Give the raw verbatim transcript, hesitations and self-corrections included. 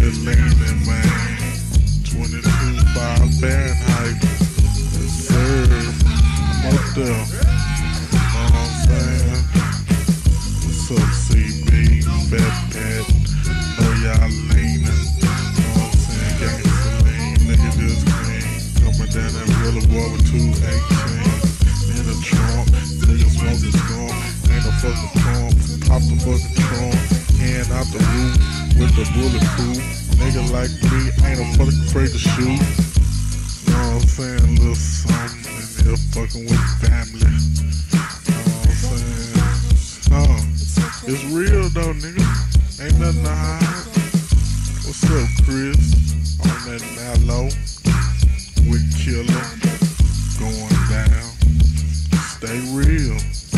it leaning, man. twenty-two five Fahrenheit. Yes, sir. I'm up there. Know what I'm saying? What's up, C B? Fat Pat. Know y'all leaning. Know what I'm saying? Gangsta lean. Nigga just clean. Coming down that boulevard with two eighteen. In the trunk. Nigga smoking skunk. Ain't no fucking trunk. Pop the fucking trunk. Hand out the roof with the bulletproof. Nigga like me ain't no fucking afraid to shoot. Know what I'm saying? Little something in here fucking with family. Know what I'm saying? Huh. It's real though, nigga. Ain't nothing to hide. What's up, Chris? On that Mallow with Killer going down. Stay real.